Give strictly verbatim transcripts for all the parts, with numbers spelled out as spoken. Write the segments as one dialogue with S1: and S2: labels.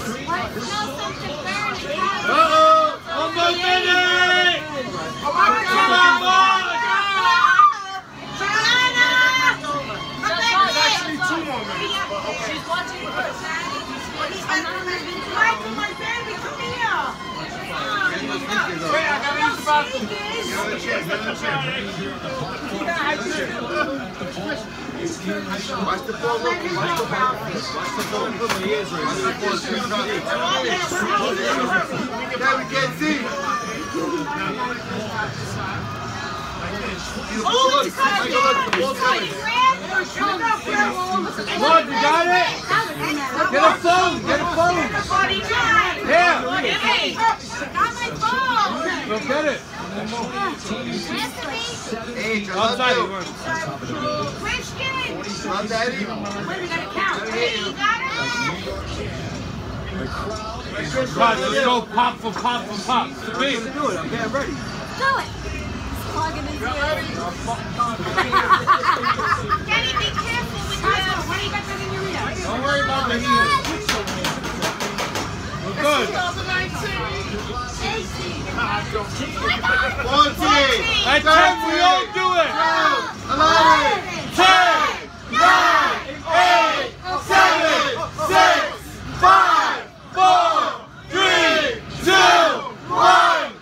S1: Uh-oh! One more minute! Come on, boy!
S2: Actually, two more minutes. She's watching first. Wait, I gotta use the bathroom. Another chance, another chance. Watch the ball, look. Watch the ball. Watch the ball. Put my ears right. Watch the ball. Now we can't see.
S1: Oh, it's cut! Come on, you got it? Get a phone! Get a phone! Here! Go get it!
S2: Hey,
S1: Outside it works.
S2: Christian! Love Daddy.
S3: We gotta count. Hey, you got it?
S1: Right, let's go pop for pop for pop. Big.
S2: Do it. I'm getting ready.
S3: Do it. Plugging his ears. Kenny, be careful with that. What do you got in your ear?
S1: Don't worry about the heat. We're good.
S2: fourteen.
S1: At ten, we all do it.
S2: eleven.
S1: ten, nine, eight, seven, six, five, four, three, two, one.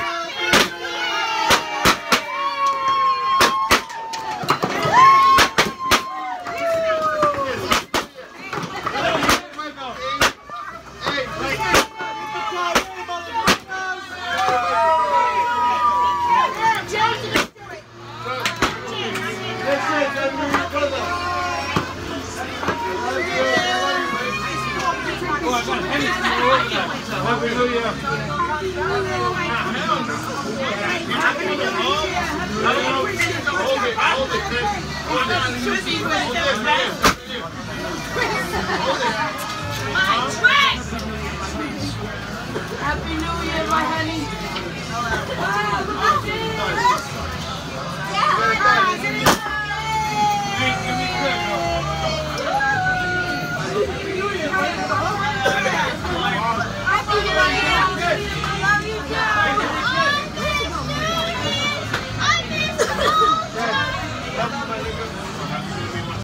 S1: Happy New Year. Hold it, hold it, Chris. Hold it.
S3: Happy New Year, my honey.